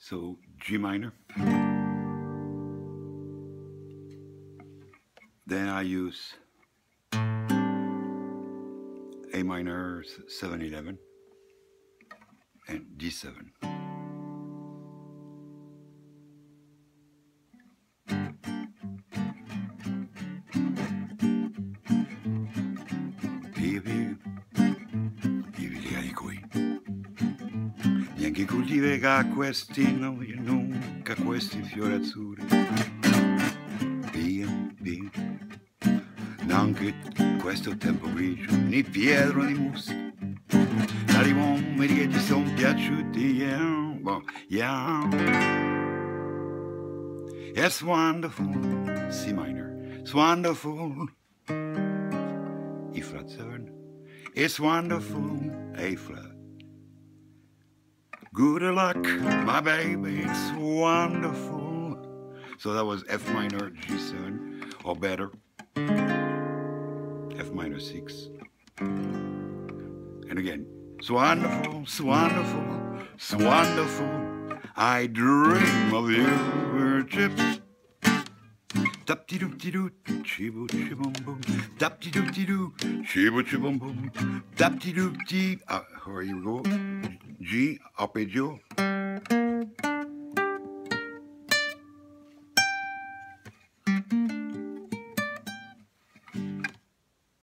So G minor. Then I use A minor 7/11 and D7. Neanche coltivega questi noi, nunca questi fiori azzurri. Via, via. Neanche questo tempo grigio, né Pietro né musica. Dagli uomini che ti sono piaciuti, yeah, well, yeah. It's wonderful, C minor, it's wonderful. E flat 7, it's wonderful, A flat. Good luck, my baby, it's wonderful. So that was F minor, G7, or better, F minor 6. And again, it's wonderful, it's wonderful, it's wonderful. I dream of you, chips. Tap de doo de doo, chibo chibum boom. Tap de doo de doo, chibo chibum boom. Tap de doo de. Here you go. G arpeggio.